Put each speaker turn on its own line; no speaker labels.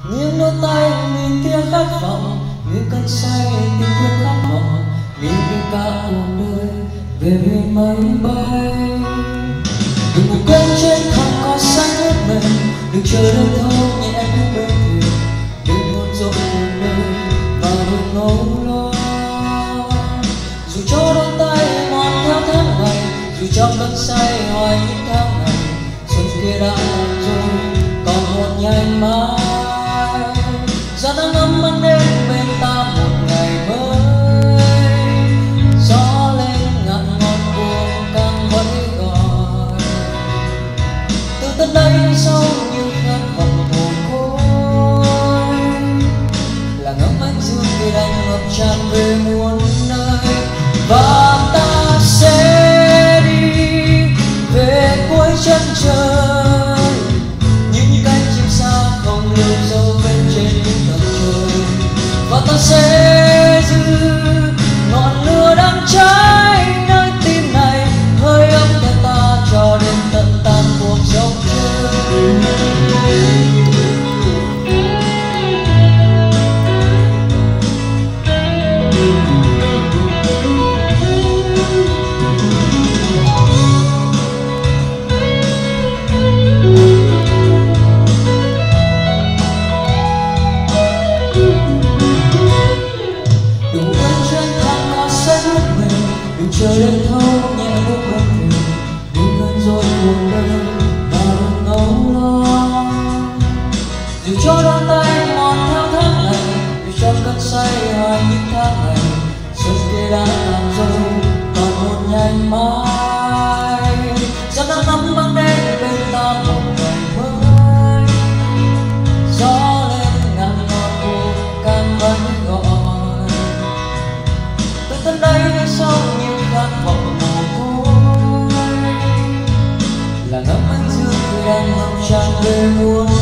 Những đôi tay mình tia khát vọng, những cơn say tình yêu khát vọng, nghĩ đến cả cuộc đời về bên máy bay. Đừng ngủ quên trên thẳm có sáng hết mình, đừng chờ đêm thâu nhẹ bước bên thuyền, đừng hôn dội cuộc đời và đừng âu lo. Dù cho đôi tay mòn theo tháng ngày, dù trong cơn say hoài những tháng ngày, xuân kia đã làm rồi còn một ngày mai. Gió nắng ấm mang đến bên ta một ngày mới, gió lên ngạn ngọt buồn càng vẫn gọi. Từ tận đây sâu như khát vọng mồ côi, là ngắm ánh dương kia đang ngập tràn về muôn nơi. Và ta sẽ đi về cuối chân trời, những cánh chim xa không lưu dấu vết trên những tầng trời. Và ta sẽ giữ ngọn lửa đang cháy nơi tim này, hơi ấm theo ta cho đến tận tan cuộc dòng chơi. Chờ đêm thâu nhẹ bước bên thuyền, đừng gần rồi cuộc đời và đừng âu lo. Dù cho đôi tay mòn theo tháng ngày, dù cho cơn say hoài những tháng ngày, xuân kia đã làm rồi còn một ngày mai. Gió nắng ấm mang đến bên ta một ngày mới, gió lên ngàn ngọt buồn càng vẫn gọi. Từ tận đây đến sau nhiều khát vọng mồ côi, là ngắm ánh dương đang ngập tràn về muôn